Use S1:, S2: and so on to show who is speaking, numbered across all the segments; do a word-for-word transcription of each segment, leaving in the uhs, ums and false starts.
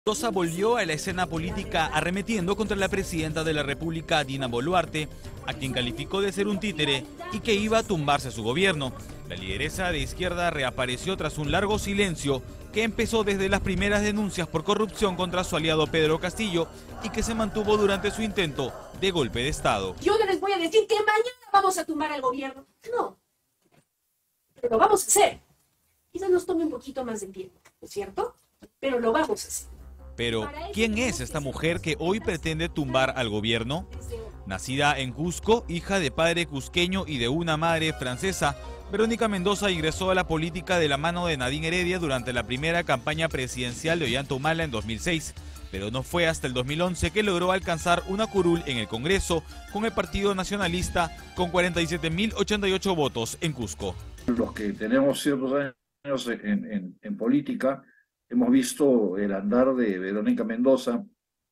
S1: Mendoza volvió a la escena política arremetiendo contra la presidenta de la República, Dina Boluarte, a quien calificó de ser un títere y que iba a tumbarse su gobierno. La lideresa de izquierda reapareció tras un largo silencio que empezó desde las primeras denuncias por corrupción contra su aliado Pedro Castillo y que se mantuvo durante su intento de golpe de Estado.
S2: Yo no les voy a decir que mañana vamos a tumbar al gobierno. No, pero lo vamos a hacer. Quizás nos tome un poquito más de tiempo, ¿no es cierto? Pero lo vamos a hacer.
S1: Pero, ¿quién es esta mujer que hoy pretende tumbar al gobierno? Nacida en Cusco, hija de padre cusqueño y de una madre francesa, Verónica Mendoza ingresó a la política de la mano de Nadine Heredia durante la primera campaña presidencial de Ollanta Humala en dos mil seis. Pero no fue hasta el dos mil once que logró alcanzar una curul en el Congreso con el Partido Nacionalista con cuarenta y siete mil ochenta y ocho votos en Cusco.
S3: Los que tenemos ciertos años en, en, en política, hemos visto el andar de Verónica Mendoza,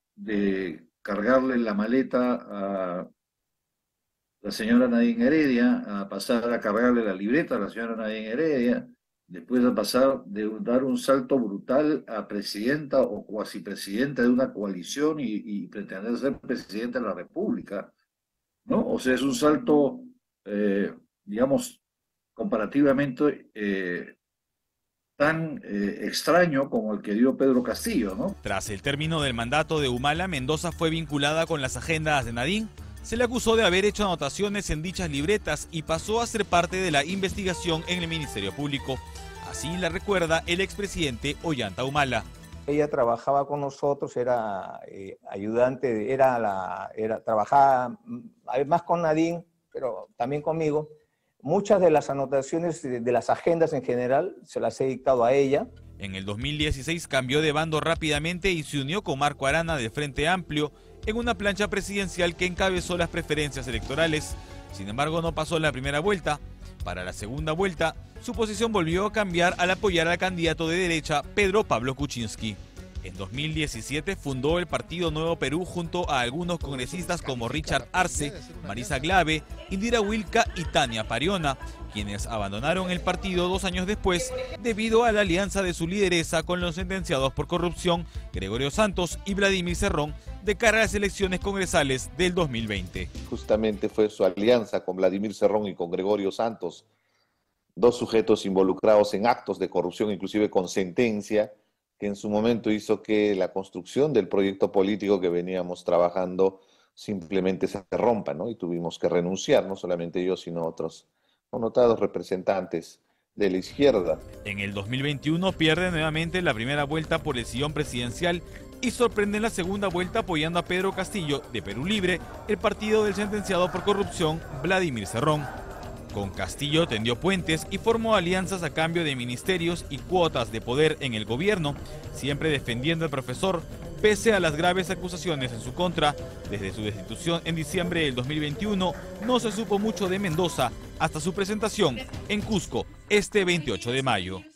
S3: de cargarle la maleta a la señora Nadine Heredia, a pasar a cargarle la libreta a la señora Nadine Heredia, después de pasar de dar un salto brutal a presidenta o cuasi presidenta de una coalición y, y pretender ser presidenta de la República, ¿no? O sea, es un salto, eh, digamos, comparativamente eh, tan eh, extraño como el que dio Pedro Castillo, ¿no?
S1: Tras el término del mandato de Humala, Mendoza fue vinculada con las agendas de Nadine. Se le acusó de haber hecho anotaciones en dichas libretas y pasó a ser parte de la investigación en el Ministerio Público. Así la recuerda el expresidente Ollanta Humala.
S4: Ella trabajaba con nosotros, era eh, ayudante, era la, era, trabajaba más con Nadine, pero también conmigo. Muchas de las anotaciones de, de las agendas en general se las he dictado a ella.
S1: En el dos mil dieciséis cambió de bando rápidamente y se unió con Marco Arana del Frente Amplio en una plancha presidencial que encabezó las preferencias electorales. Sin embargo, no pasó la primera vuelta. Para la segunda vuelta, su posición volvió a cambiar al apoyar al candidato de derecha, Pedro Pablo Kuczynski. En dos mil diecisiete fundó el Partido Nuevo Perú junto a algunos congresistas como Richard Arce, Marisa Glave, Indira Wilca y Tania Pariona, quienes abandonaron el partido dos años después debido a la alianza de su lideresa con los sentenciados por corrupción, Gregorio Santos y Vladimir Cerrón, de cara a las elecciones congresales del dos mil veinte.
S5: Justamente fue su alianza con Vladimir Cerrón y con Gregorio Santos, dos sujetos involucrados en actos de corrupción, inclusive con sentencia, que en su momento hizo que la construcción del proyecto político que veníamos trabajando simplemente se rompa, ¿no? Y tuvimos que renunciar, no solamente yo, sino otros connotados representantes de la izquierda.
S1: En el dos mil veintiuno pierde nuevamente la primera vuelta por el sillón presidencial y sorprende en la segunda vuelta apoyando a Pedro Castillo de Perú Libre, el partido del sentenciado por corrupción Vladimir Cerrón. Con Castillo tendió puentes y formó alianzas a cambio de ministerios y cuotas de poder en el gobierno, siempre defendiendo al profesor, pese a las graves acusaciones en su contra. Desde su destitución en diciembre del dos mil veintiuno, no se supo mucho de Mendoza hasta su presentación en Cusco este veintiocho de mayo.